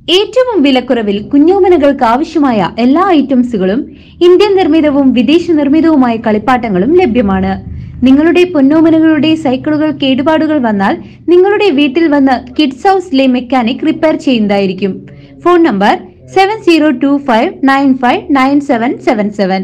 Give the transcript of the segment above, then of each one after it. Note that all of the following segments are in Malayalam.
ഏറ്റവും വിലക്കുറവിൽ കുഞ്ഞോമനകൾക്ക് ആവശ്യമായ എല്ലാ ഐറ്റംസുകളും ഇന്ത്യൻ നിർമ്മിതവും വിദേശ നിർമ്മിതവുമായ കളിപ്പാട്ടങ്ങളും ലഭ്യമാണ്. നിങ്ങളുടെ പൊന്നോമനകളുടെ സൈക്കിളുകൾ കേടുപാടുകൾ വന്നാൽ നിങ്ങളുടെ വീട്ടിൽ വന്ന് കിഡ്സ് ഹൗസിലെ മെക്കാനിക് റിപ്പയർ ചെയ്യുന്നതായിരിക്കും. Phone number 7025959777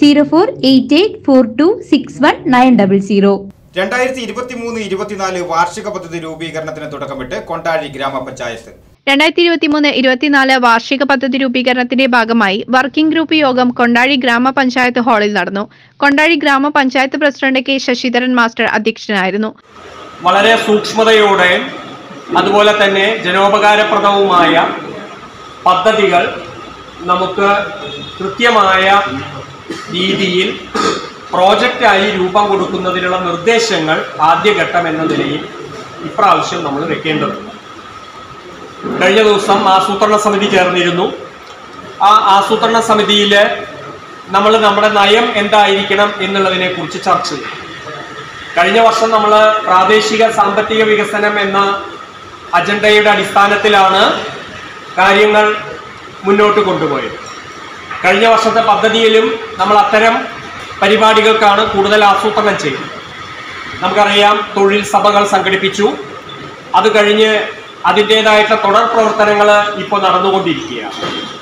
0488426190. 2023-24 വാർഷിക പദ്ധതി രൂപീകരണത്തിന് തുടക്കമിട്ട് കൊണ്ടാഴി ഗ്രാമപഞ്ചായത്ത്. 2023-24 വാർഷിക പദ്ധതി രൂപീകരണത്തിന്റെ ഭാഗമായി വർക്കിംഗ് ഗ്രൂപ്പ് യോഗം കൊണ്ടാഴി ഗ്രാമപഞ്ചായത്ത് ഹാളിൽ നടന്നു. കൊണ്ടാഴി ഗ്രാമപഞ്ചായത്ത് പ്രസിഡന്റ് കെ ശശിധരൻ മാസ്റ്റർ അധ്യക്ഷനായിരുന്നു. വളരെ സൂക്ഷ്മതയോടെ അതുപോലെ തന്നെ ജനോപകാരപ്രദവുമായ പദ്ധതികൾ നമുക്ക് കൃത്യമായ രീതിയിൽ പ്രോജക്റ്റായി രൂപം കൊടുക്കുന്നതിനുള്ള നിർദ്ദേശങ്ങൾ ആദ്യഘട്ടം എന്ന നിലയിൽ ഇപ്രാവശ്യം നമ്മൾ വെക്കേണ്ടതുണ്ട്. കഴിഞ്ഞ ദിവസം ആസൂത്രണ സമിതി ചേർന്നിരുന്നു. ആ ആസൂത്രണ സമിതിയിൽ നമ്മൾ നമ്മുടെ നയം എന്തായിരിക്കണം എന്നുള്ളതിനെ കുറിച്ച് ചർച്ച ചെയ്തു. കഴിഞ്ഞ വർഷം നമ്മൾ പ്രാദേശിക സാമ്പത്തിക വികസനം എന്ന അജണ്ടയുടെ അടിസ്ഥാനത്തിലാണ് കാര്യങ്ങൾ മുന്നോട്ട് കൊണ്ടുപോയത്. കഴിഞ്ഞ വർഷത്തെ പദ്ധതിയിലും നമ്മൾ അത്തരം പരിപാടികൾക്കാണ് കൂടുതൽ ആസൂത്രണം ചെയ്തത്. നമുക്കറിയാം, തൊഴിൽ സഭകൾ സംഘടിപ്പിച്ചു. അത് കഴിഞ്ഞ് അതിൻ്റേതായിട്ടുള്ള തുടർ പ്രവർത്തനങ്ങൾ ഇപ്പോൾ നടന്നുകൊണ്ടിരിക്കുകയാണ്.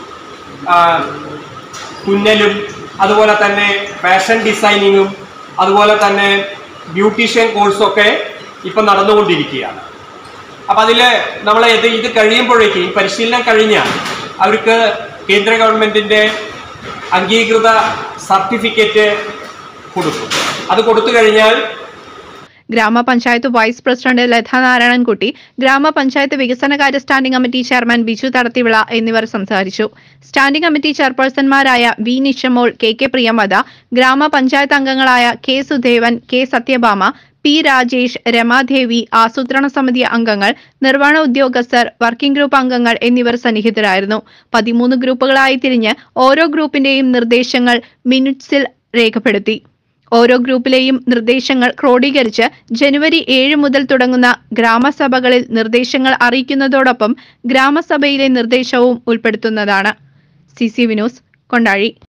തുന്നലും അതുപോലെ തന്നെ ഫാഷൻ ഡിസൈനിങ്ങും അതുപോലെ തന്നെ ബ്യൂട്ടീഷ്യൻ കോഴ്സൊക്കെ ഇപ്പം നടന്നുകൊണ്ടിരിക്കുകയാണ്. അപ്പം അതിൽ നമ്മൾ ഇത് കഴിയുമ്പോഴേക്കും, ഈ പരിശീലനം കഴിഞ്ഞാൽ അവർക്ക് കേന്ദ്ര ഗവൺമെൻറ്റിൻ്റെ അംഗീകൃത സർട്ടിഫിക്കറ്റ് കൊടുക്കും. അത് കൊടുത്തു കഴിഞ്ഞാൽ ഗ്രാമപഞ്ചായത്ത് വൈസ് പ്രസിഡന്റ് ലത നാരായണൻകുട്ടി, ഗ്രാമപഞ്ചായത്ത് വികസനകാര്യ standing committee chairman Biju Thadathivila എന്നിവർ സംസാരിച്ചു. സ്റ്റാൻഡിംഗ് കമ്മിറ്റി ചെയർപേഴ്സൺമാരായ വി നിഷമോൾ, കെ പ്രിയമത, ഗ്രാമപഞ്ചായത്ത് അംഗങ്ങളായ K Sudevan, K Sathyabhama, P Rajesh, Ramadevi, ആസൂത്രണ സമിതി അംഗങ്ങൾ, നിർവ്വഹണ ഉദ്യോഗസ്ഥർ, വർക്കിംഗ് ഗ്രൂപ്പ് അംഗങ്ങൾ എന്നിവർ സന്നിഹിതരായിരുന്നു. 13 ഗ്രൂപ്പുകളായി തിരിഞ്ഞ് ഓരോ ഗ്രൂപ്പിന്റെയും നിർദ്ദേശങ്ങൾ മിനിറ്റ്സിൽ രേഖപ്പെടുത്തി. ഓരോ ഗ്രൂപ്പിലെയും നിർദ്ദേശങ്ങൾ ക്രോഡീകരിച്ച് ജനുവരി 7 മുതൽ തുടങ്ങുന്ന ഗ്രാമസഭകളിൽ നിർദ്ദേശങ്ങൾ അറിയിക്കുന്നതോടൊപ്പം ഗ്രാമസഭയിലെ നിർദ്ദേശവും ഉൾപ്പെടുത്തുന്നതാണ്. CCV news, Kondazhy.